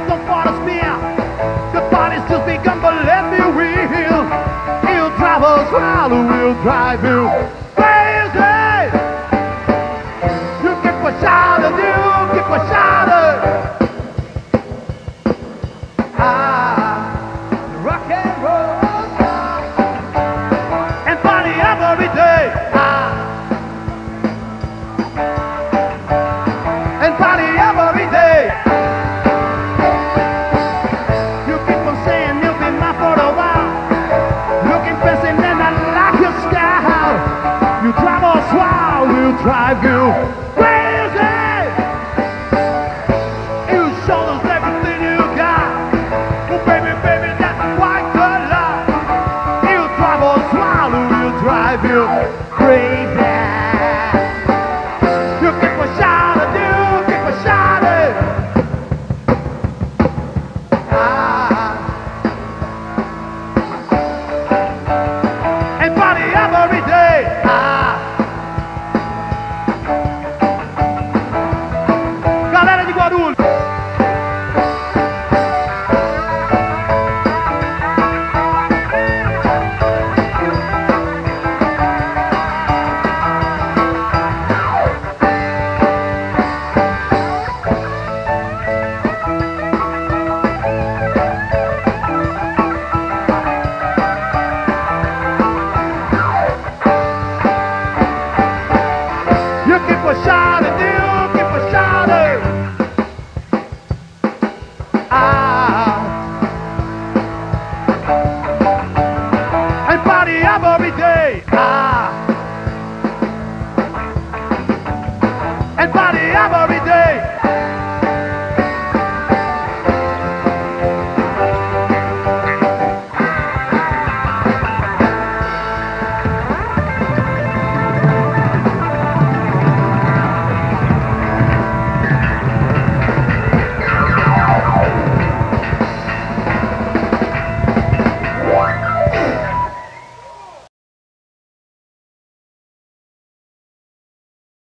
don't fall to spin. The body's just begun, but let me real. He'll drive us wild, we'll drive you crazy. You keep a shouting, you keep a shouting. Rock and roll star. And party every day. And party every day. You keep on saying you'll be mine for a while. Looking fancy and I like your style. You drive us wild, we'll drive you crazy. You show us everything you got. Oh baby, baby, that's quite the lie. You drive us wild, we'll drive you crazy.